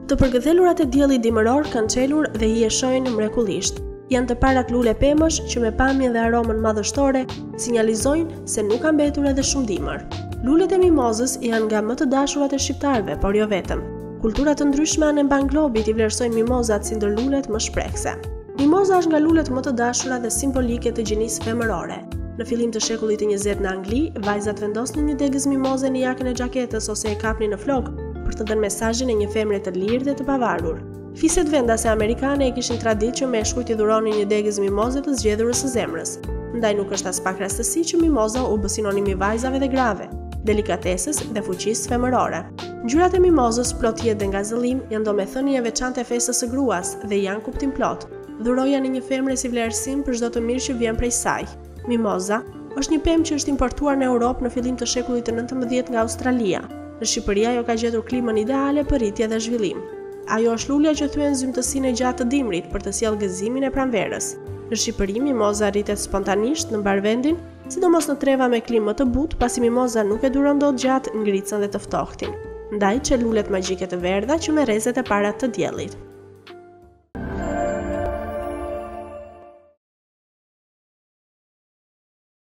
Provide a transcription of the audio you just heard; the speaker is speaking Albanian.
Të përgëdhelurat e diellit dimëror kanë çelur dhe i shojnë mrekullisht. Janë të parat lule pemësh që me pamjen dhe aromën madhështore sinjalizojnë se nuk ka mbetur edhe shumë dimër. Lulet e mimozës janë nga më të dashurat e shqiptarëve, por jo vetëm. Kultura të ndryshme anë mban globit i vlerësojnë mimozat si ndër lulet më shprehse. Mimoza është nga lulet më të dashura dhe simbolike të gjinisë femërore. Në fillim të shekullit të 20 në Angli, vajzat vendosnin një degëz mimoze në jakën e xhaketës ose e kapnin në flok për të dhënë mesazhin e një femre të lirë dhe të pavarur. Fiset vendase amerikane e kishin traditë që meshkujt i dhuronin një degëz mimoze të zgjedhurës së zemrës. Ndaj nuk është as pak rastësi që mimoza u bë sinonim i vajzave dhe grave, delikatesës dhe fuqisë femërore. Ngjyrat e mimozës plot jetë dhe ngazëllim janë domethënie e veçantë e festës së gruas dhe janë kuptim plot. Dhuroja në një femre si vlerësim për çdo të mirë që vjen prej saj. Mimoza është një pemë që është importuar në Europë në fillim të shekullit të 19 nga Australia. Në Shqipëri ajo ka gjetur klimën ideale për rritje dhe zhvillim. Ajo është lulja që thyen zymtësinë e gjatë të dimrit për të sjellë gëzimin e pranverës. Në Shqipëri mimoza rritet spontanisht në mbar vendin, sidomos në treva me klimë më të butë, pasi mimoza nuk e duron dot gjatë ngricën dhe të ftohtin. Ndaj çelulet magjike të verdha që me rrezet e para të diellit.